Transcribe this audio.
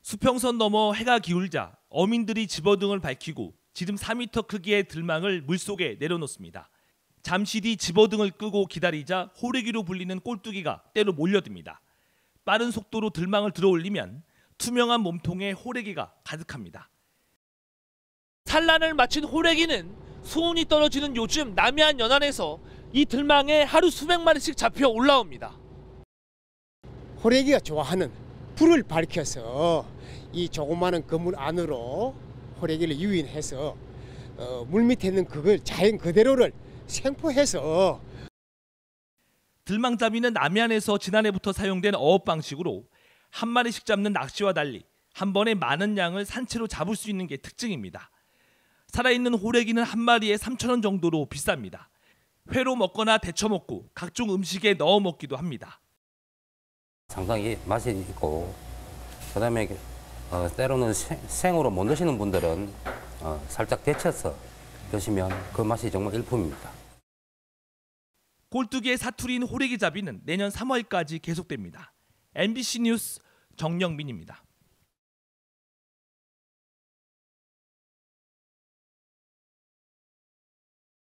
수평선 너머 해가 기울자 어민들이 집어등을 밝히고 지름 4m 크기의 들망을 물속에 내려놓습니다. 잠시 뒤 집어등을 끄고 기다리자 호래기로 불리는 꼴뚜기가 때로 몰려듭니다. 빠른 속도로 들망을 들어올리면 투명한 몸통에 호래기가 가득합니다. 산란을 마친 호래기는 수온이 떨어지는 요즘 남해안 연안에서 이 들망에 하루 수백 마리씩 잡혀 올라옵니다. 호래기가 좋아하는 불을 밝혀서 이 조그마한 그물 안으로 호래기를 유인해서 물 밑에 있는 그걸 자연 그대로를 생포해서. 들망잡이는 남해안에서 지난해부터 사용된 어업 방식으로 한 마리씩 잡는 낚시와 달리 한 번에 많은 양을 산채로 잡을 수 있는 게 특징입니다. 살아있는 호래기는 한 마리에 3,000원 정도로 비쌉니다. 회로 먹거나 데쳐 먹고 각종 음식에 넣어 먹기도 합니다. 상당히 맛이 있고, 그다음에 때로는 생으로 못 드시는 분들은 살짝 데쳐서 드시면 그 맛이 정말 일품입니다. 꼴뚜기의 사투리인 호래기잡이는 내년 3월까지 계속됩니다. MBC 뉴스 정영민입니다.